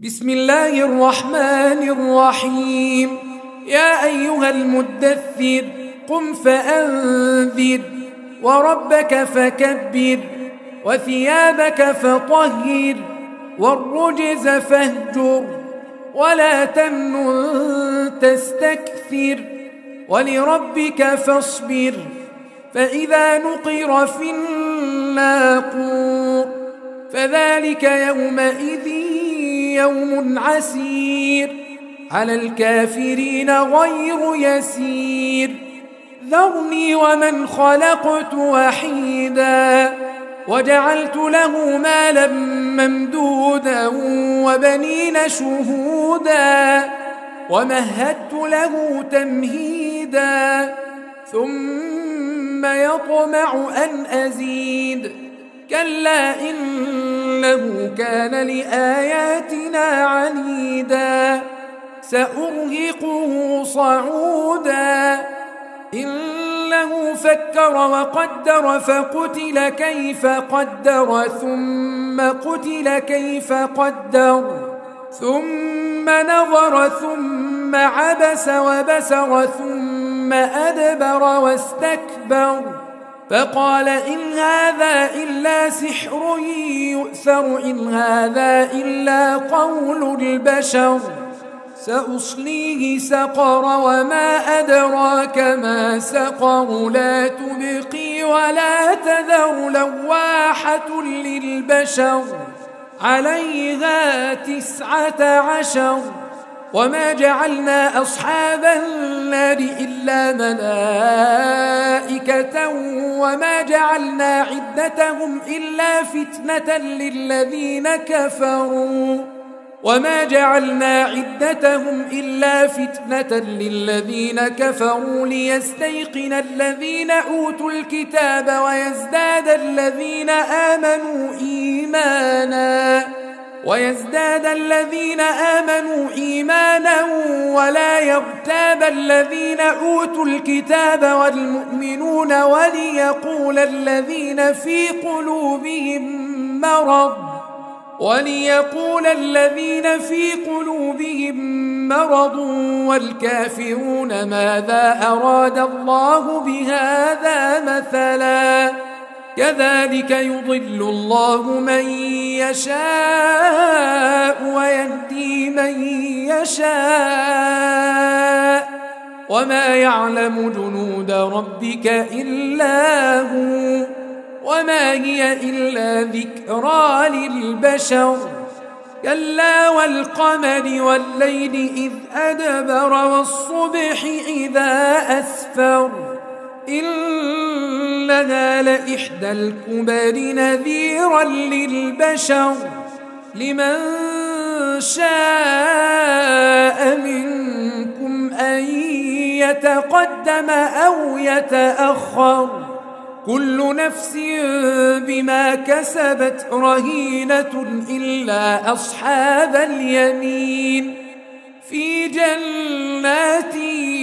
بسم الله الرحمن الرحيم. يا أيها المدثر قم فأنذر وربك فكبر وثيابك فطهر والرجز فاهجر ولا تمنن تستكثر ولربك فاصبر فإذا نقر في الناقور فذلك يومئذ يوم عسير على الكافرين غير يسير. ذرني ومن خلقت وحيدا وجعلت له مالا ممدودا وبنين شهودا ومهدت له تمهيدا ثم يطمع أن أزيد كلا إنه كان لآياتنا عنيدا سأرهقه صعودا إنه فكر وقدر فقتل كيف قدر ثم قتل كيف قدر ثم نظر ثم عبس وبسر ثم أدبر واستكبر فقال إن هذا إلا سحر يؤثر إن هذا إلا قول البشر سأصليه سقر وما أدراك ما سقر لا تبقي ولا تذر لواحة للبشر عليها 19 وما جعلنا أصحاب النار إلا ملائكة وما جعلنا عدتهم إلا فتنة للذين كفروا ليستيقن الذين أوتوا الكتاب ويزداد الذين آمنوا إيمانا ولا يرتاب الذين أوتوا الكتاب والمؤمنون وليقول الذين في قلوبهم مرض والكافرون ماذا أراد الله بهذا مثلا كذلك يضل الله من يشاء ويهدي من يشاء وما يعلم جنود ربك إلا هو وما هي إلا ذكرى للبشر كلا والقمر والليل إذ أدبر والصبح إذا أسفر إنها لإحدى الكبر نذيرا للبشر لمن شاء منكم أن يتقدم أو يتأخر كل نفس بما كسبت رهينة إلا أصحاب اليمين في جنات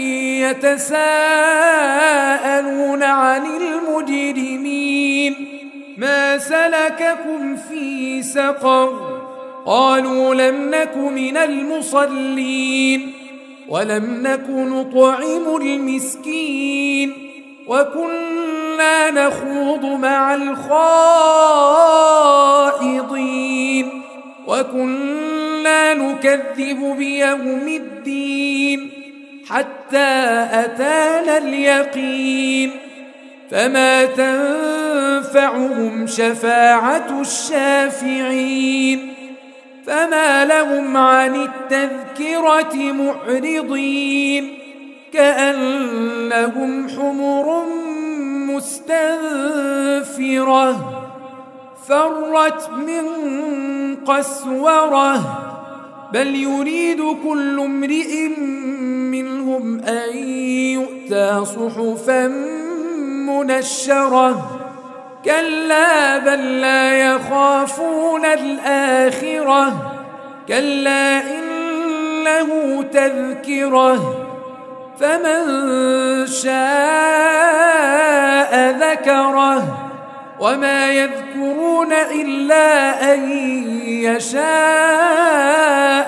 يتساءلون عن المجرمين ما سلككم في سقر قالوا لم نك من المصلين ولم نك نطعم المسكين وكنا نخوض مع الخائضين وكنا نكذب بيوم الدين حتى أتانا اليقين فما تنفعهم شفاعة الشافعين فما لهم عن التذكرة معرضين كأنهم حمر مستنفرة فرت من قسورة بل يريد كل امرئ منهم أن يؤتى صحفا منشرة كلا بل لا يخافون الآخرة كلا إنه تذكرة فمن شاء ذكره وما يذكرون إلا أن يشاء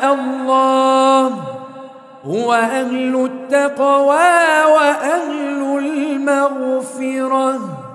هو أهل التقوى وأهل المغفرة.